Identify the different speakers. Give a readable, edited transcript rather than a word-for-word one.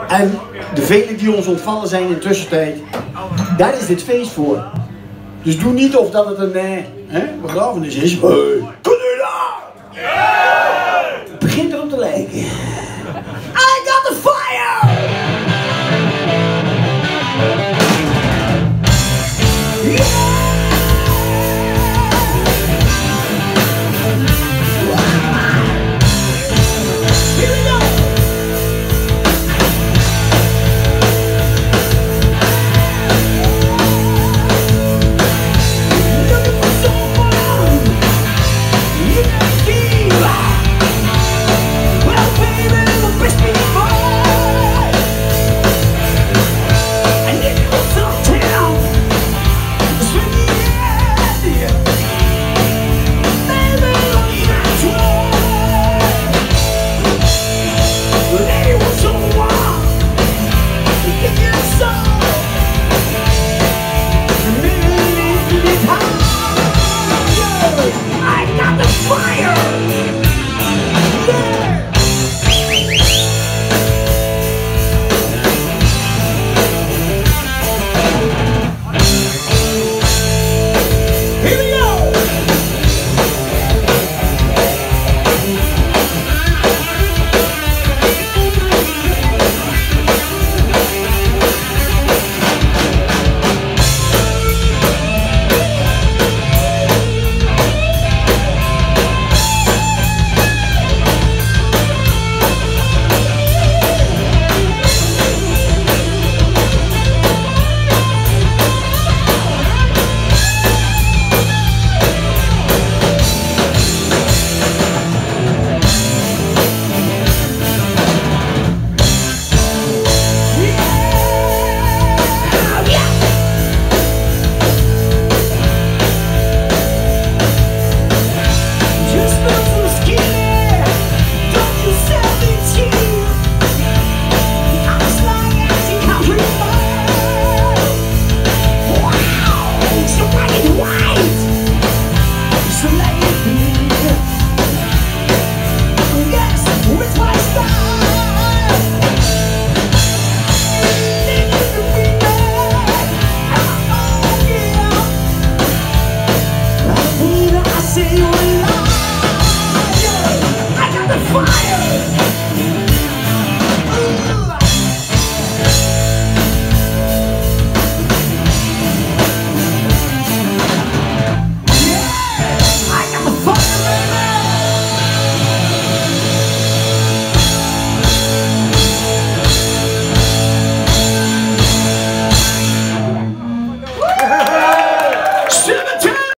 Speaker 1: En de velen die ons ontvallen zijn in de tussentijd, daar is dit feest voor. Dus doe niet of dat het een begrafenis is. Hey, kunnen jullie daar? Het begint erop te lijken.